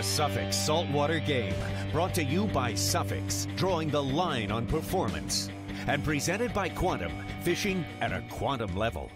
Suffix Saltwater Game, brought to you by Suffix, drawing the line on performance. And presented by Quantum, fishing at a quantum level.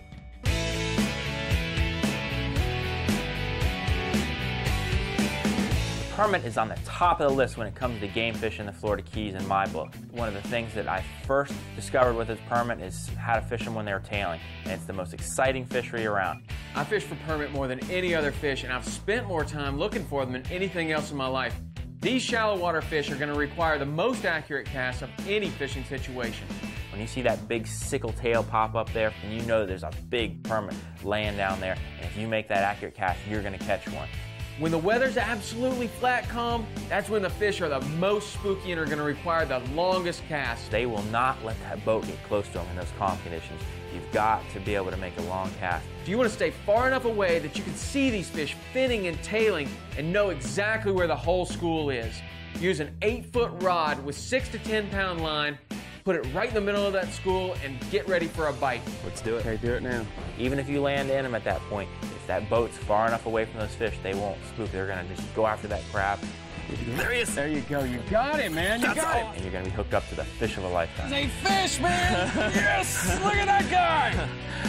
Permit is on the top of the list when it comes to game fishing in the Florida Keys in my book. One of the things that I first discovered with this permit is how to fish them when they're tailing, and it's the most exciting fishery around. I fish for permit more than any other fish, and I've spent more time looking for them than anything else in my life. These shallow water fish are going to require the most accurate cast of any fishing situation. When you see that big sickle tail pop up there, and you know that there's a big permit laying down there, and if you make that accurate cast, you're going to catch one. When the weather's absolutely flat calm, that's when the fish are the most spooky and are going to require the longest cast. They will not let that boat get close to them in those calm conditions. You've got to be able to make a long cast. Do you want to stay far enough away that you can see these fish finning and tailing and know exactly where the whole school is? Use an 8-foot rod with 6 to 10 pound line, put it right in the middle of that school, and get ready for a bite. Let's do it. Okay, do it now. Even if you land in them at that point, if that boat's far enough away from those fish, they won't spook. They're going to just go after that crab. There he is. There you go. You got it, man. You got it. And you're going to be hooked up to the fish of a lifetime. It's a fish, man. Yes. Look at that guy.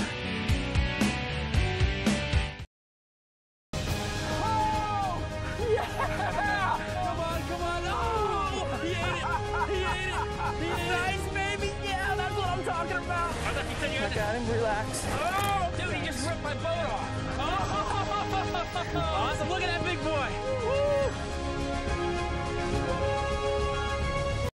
Oh, yeah. Come on, come on. Oh, he ate it. He ate it. He ate it. Nice, baby. Yeah, that's what I'm talking about. I thought you said you had to... Got him. Relax. Oh, dude, he just ripped my boat off. Oh. Awesome. Look at that big boy.